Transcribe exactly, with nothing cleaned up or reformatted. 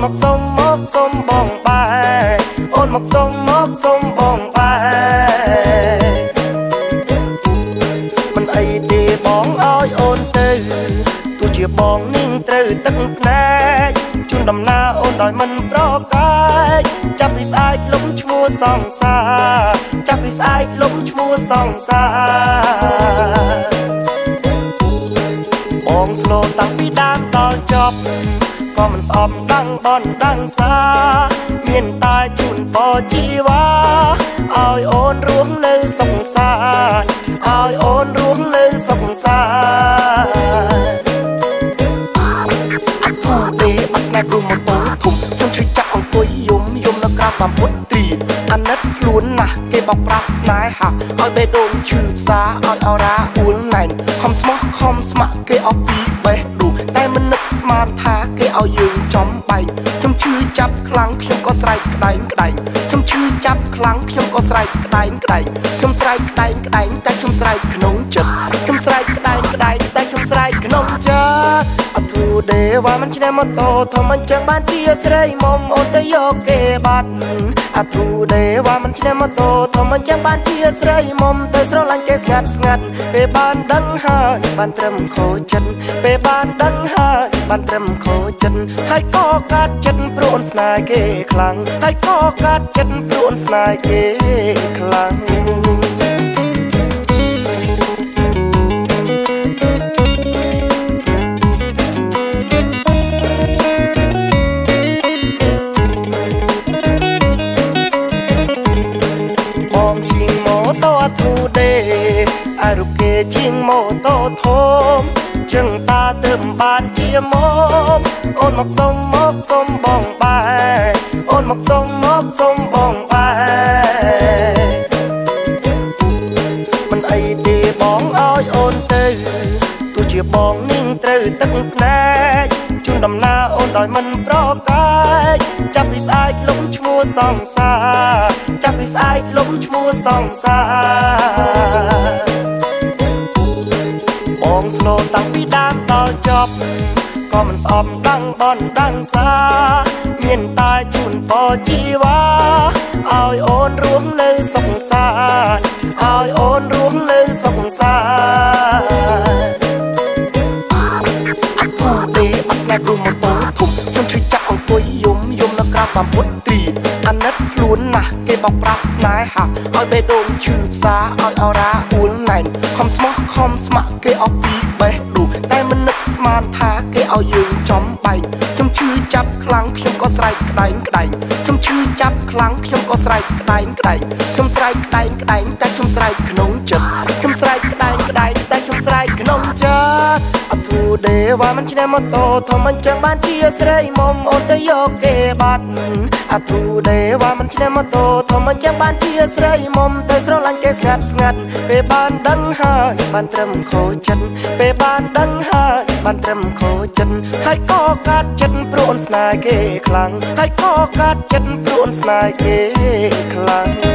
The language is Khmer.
មកសុំមកសុំបងបែអូនមកសុំមកសុំបងបែមិនអីទេបងឲ្យអូនទៅទោះជាបងនឹងត្រូវទឹកភ្នែកជូនដំណើរអូនដោយមិនប្រកែកចាប់ពីស្អែកលំឈ្មោះសង្សារចាប់ពីស្អែកលំឈ្មោះសង្សារបងស្លូតតាំងពីដើមដល់ចប់ក៏មិនស្អប់ដឹងបនដឹងសាមានតែជូនបជីវ៉ាឲ្យអូនរស់នៅសុខសាន្តឲ្យអូនរស់នៅសុខសាន្តអត់ធូរទេអត់ស្នេហ៍ព្រមមកធំខ្ញុំជួយចាក់អង្គុយយំយំនៅក្រៅតាមពុទ្រីអាណិតខ្លួនណាស់គេបោកប្រាស់ស្នេហាឲ្យបេះដូងឈឺផ្សាឲ្យអរ៉ាអួលណែនខំស្មោះខំស្ម័គ្រគេអស់ពីបេះដូងតែមិននឹកស្មានថាគេឲ្យយើងចំបែកខ្ញុំឈឺចាប់ខ្លាំងខ្ញុំក៏ស្រែកក្តែងក្តែងខ្ញុំឈឺចាប់ខ្លាំងខ្ញុំក៏ស្រែកក្តែងក្តែងខ្ញុំស្រែកក្តែងក្តែងតែខ្ញុំស្រែកក្នុងចិត្តខ្ញុំស្រែកក្តែងក្តែងតែខ្ញុំស្រែកក្នុងចិត្តអត់ធូរទេវ៉ាមិនឆ្នះម៉ូតូធំអញ្ចឹងបានជាស្រីមុំអូនទៅយកគេបាត់អត់ធូរទេវ៉ាមិនឆ្នះម៉ូតូធំអញ្ចឹងបានជាស្រីមុំទៅស្រឡាញ់គេស្ងាត់ស្ងាត់ពេលបានដឹងហើយបានត្រឹមខូចចិត្តពេលបានដឹងហើយបានត្រឹមខូចចិត្តហើយក៏កាត់ចិត្តព្រោះអូនស្នេហ៍គេខ្លាំងហើយក៏កាត់ចិត្តព្រោះអូនស្នេហ៍គេខ្លាំងបងជាងម៉ូតូធូដេអារុគេជាងម៉ូតូធំជឹងតាទើបបានជាមុំអូនមកសុំមកសុំបងបែអូនមកសុំមកសុំបងបែមិនអីទេបងឲ្យអូនទៅទោះជាបងនឹងត្រូវទឹកភ្នែកជូនដំណើរអូនដោយមិនប្រកែកចាប់ពីស្អែកលំឈ្មោះសង្សារចាប់ពីស្អែកលំឈ្មោះសង្សារបងស្លូតតាំងពីដើមដល់ចប់ក៏មិនស្អប់ដឹងបនដឹងសាមានតែជូនបជីវ៉ាឲ្យអូនរស់នៅសុខសាន្តឲ្យអូនរស់នៅសុខសាន្តអត់ធូរទេអត់ស្នេហ៍ព្រមមកធំខ្ញុំជួយចាក់អង្គុយយំយំនៅក្រៅតាមពុទ្រីអាណិតខ្លួនណាស់គេបោកប្រាស់ស្នេហាឲ្យបេះដូងឈឺផ្សាឲ្យអរ៉ាអួលណែនខំស្មោះខំស្ម័គ្រគេអស់ពីបេះដូងតែមិននឹកស្មានថាគេឲ្យយើងចំបែកខ្ញុំឈឺចាប់ខ្លាំងខ្ញុំក៏ស្រែកក្តែងក្តែងខ្ញុំឈឺចាប់ខ្លាំងខ្ញុំក៏ស្រែកក្តែងក្តែងខ្ញុំស្រែកក្តែងក្តែងតែខ្ញុំស្រែកក្នុងចិត្តខ្ញុំស្រែកក្តែងក្តែងតែខ្ញុំស្រែកក្នុងចិត្តអត់ធូរទេវ៉ាមិនឆ្នះម៉ូតូធំអញ្ចឹងបានជាស្រីមុំអូនទៅយកគេបាត់អត់ធូរទេវ៉ាមិនឆ្នះម៉ូតូធំអញ្ចឹងបានជាស្រីមុំទៅស្រឡាញ់គេស្ងាត់ស្ងាត់ពេលបានដឹងហើយបានត្រឹមខូចចិត្តពេលបានដឹងហើយបានត្រឹមខូចចិត្តហើយក៏កាត់ចិត្តព្រោះអូនស្នេហ៍គេខ្លាំងហើយក៏កាត់ចិត្តព្រោះអូនស្នេហ៍គេខ្លាំង